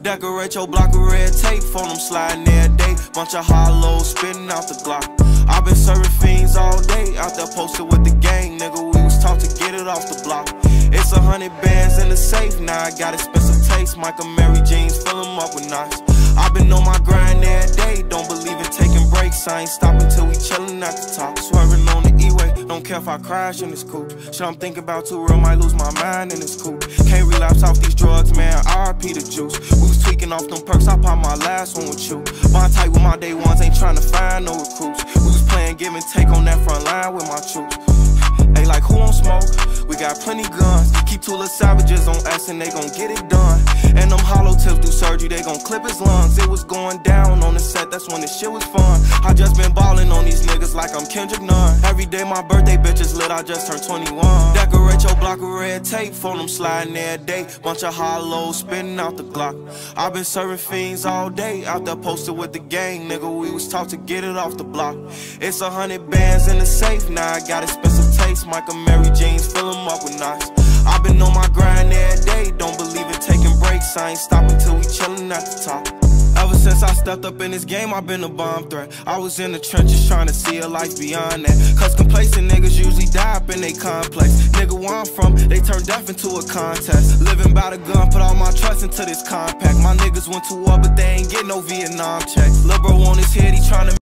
Decorate your block with red tape, phone them sliding every day. Bunch of hollows spitting out the Glock. I've been serving fiends all day, out there posted with the gang, nigga. We was taught to get it off the block. It's 100 bands in the safe, now I got expensive taste. Michael Mary jeans, fill them up with knots. I've been on my grind every day, don't believe in taking breaks. I ain't stopping till we chillin' at the top. Swerving on the E-way, don't care if I crash in this coupe. Shit I'm thinking about too real, might lose my mind in this coupe. Can't relapse off these drugs, man, RP the juice. We was tweaking off them perks, I popped my last one with you. Bond tight with my day ones, ain't trying to find no recruits. We was playing give and take on that front line with my troops. Ain't like who on smoke, we got plenty guns. Keep two little savages on us and they gon' get it done. And them hollow tips do surgery, they gon' clip his lungs. It was going down on the set, that's when this shit was fun. I just been ballin' on these niggas like I'm Kendrick Nunn. Every day my birthday bitch is lit, I just turned 21. Decorate your block with red tape, phone them sliding every day. Bunch of hollows spitting out the Glock. I've been serving fiends all day, out there posted with the gang, nigga. We was taught to get it off the block. It's 100 bands in the safe, now I got expensive taste. Michael Mary jeans, fill them up with knots. I've been on my grind every day, don't believe in taking breaks. I ain't stopping till we chillin' at the top. Ever since I stepped up in this game, I've been a bomb threat. I was in the trenches trying to see a life beyond that. Cause complacent niggas usually die up in they complex. Nigga, where I'm from, they turned death into a contest. Living by the gun, put all my trust into this compact. My niggas went to war, but they ain't get no Vietnam checks. Lil' bro on his head, he tryna